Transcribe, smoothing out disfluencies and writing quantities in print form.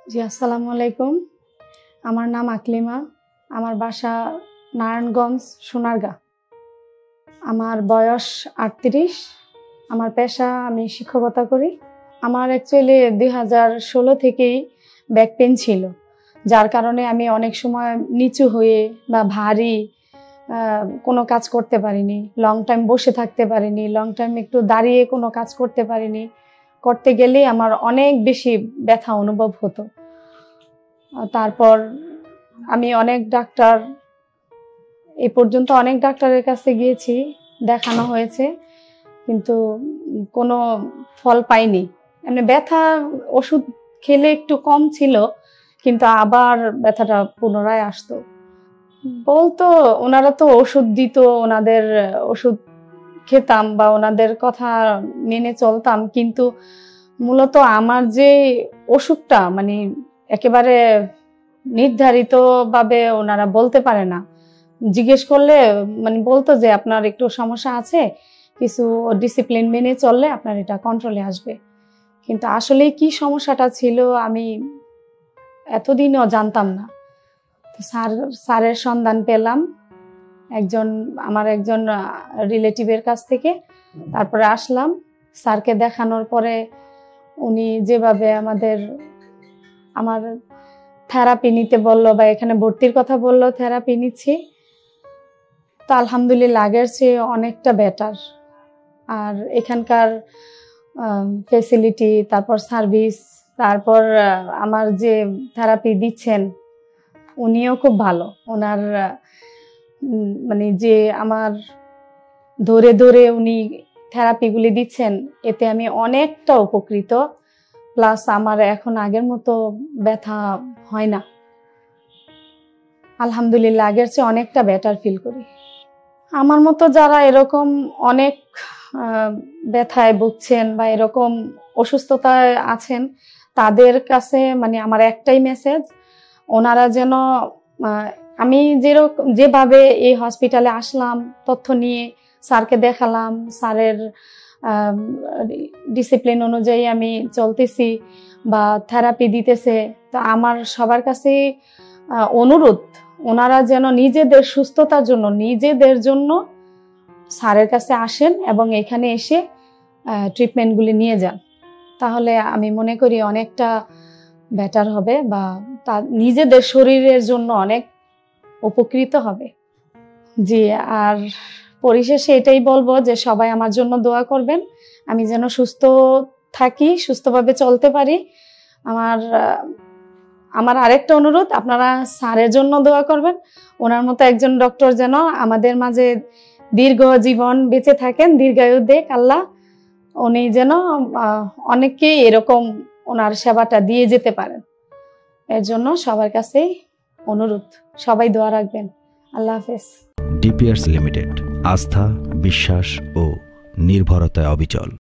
জি, আসসালামু আলাইকুম। আমার নাম আকলিমা। আমার বাসা নারায়ণগঞ্জ, সোনারগাঁ। আমার বয়স ৩৮। আমার পেশা, আমি শিক্ষকতা করি। আমার অ্যাকচুয়ালি ২০১৬ থেকেই ব্যাক পেইন ছিল, যার কারণে আমি অনেক সময় নিচু হয়ে বা ভারী কোনো কাজ করতে পারিনি, লং টাইম বসে থাকতে পারিনি, লং টাইম একটু দাঁড়িয়ে কোনো কাজ করতে পারিনি। করতে গেলেই আমার অনেক বেশি ব্যথা অনুভব হতো। তারপর আমি অনেক ডাক্তার, এ পর্যন্ত অনেক ডাক্তারের কাছে গিয়েছি, দেখানো হয়েছে, কিন্তু কোনো ফল পাইনি। এমনি ব্যথা ওষুধ খেলে একটু কম ছিল, কিন্তু আবার ব্যথাটা পুনরায় আসতো। বলতো ওনারা তো ওষুধ দিত, ওনাদের ওষুধ খেতাম বা ওনাদের কথা মেনে চলতাম, কিন্তু মূলত আমার যে অসুখটা মানে একেবারে নির্ধারিতভাবে ওনারা বলতে পারে না। জিজ্ঞেস করলে মানে বলতো যে আপনার একটু সমস্যা আছে, কিছু ডিসিপ্লিন মেনে চললে আপনার এটা কন্ট্রোলে আসবে। কিন্তু আসলে কি সমস্যাটা ছিল আমি এতদিনও জানতাম না। স্যারের সন্ধান পেলাম আমার একজন রিলেটিভের কাছ থেকে। তারপরে আসলাম, স্যারকে দেখানোর পরে উনি যেভাবে আমার থেরাপি নিতে বললো বা এখানে ভর্তির কথা বললো, থেরাপি নিচ্ছি, তো আলহামদুলিল্লাহ আগের চেয়ে অনেকটা বেটার। আর এখানকার ফেসিলিটি, তারপর সার্ভিস, তারপর আমার যে থেরাপি দিচ্ছেন উনিও খুব ভালো। ওনার মানে যে আমার ধরে ধরে উনি থেরাপিগুলি দিচ্ছেন, এতে আমি অনেকটা উপকৃত। প্লাস আমার এখন আগের মতো ব্যথা হয় না, আলহামদুলিল্লাহ আগের চেয়ে অনেকটা বেটার ফিল করি। আমার মতো যারা এরকম অনেক ব্যথায় ভুগছেন বা এরকম অসুস্থতায় আছেন, তাদের কাছে মানে আমার একটাই মেসেজ, ওনারা যেন আমি যেভাবে এই হসপিটালে আসলাম, তথ্য নিয়ে স্যারকে দেখালাম, স্যারের ডিসিপ্লিন অনুযায়ী আমি চলতেছি বা থেরাপি দিতেছে, তো আমার সবার কাছে অনুরোধ, ওনারা যেন নিজেদের সুস্থতার জন্য, নিজেদের জন্য স্যারের কাছে আসেন এবং এখানে এসে ট্রিটমেন্টগুলি নিয়ে যান। তাহলে আমি মনে করি অনেকটা বেটার হবে বা নিজেদের শরীরের জন্য অনেক উপকৃত হবে। জি, আর পরিশেষে এটাই বলবো যে সবাই আমার জন্য দোয়া করবেন, আমি যেন সুস্থ থাকি, সুস্থভাবে চলতে পারি। আমার আরেকটা অনুরোধ, আপনারা স্যারের জন্য দোয়া করবেন, ওনার মতো একজন ডক্টর যেন আমাদের মাঝে দীর্ঘ জীবন বেঁচে থাকেন, দীর্ঘায়ু দেখ আল্লাহ। উনি যেন অনেককেই এরকম ওনার সেবাটা দিয়ে যেতে পারেন, এর জন্য সবার কাছেই অনুরোধ, সবাই দোয়া রাখবেন। আল্লাহ হাফেজ। ডিপিআরস লিমিটেড, আস্থা, বিশ্বাস ও নির্ভরতায় অবিচল।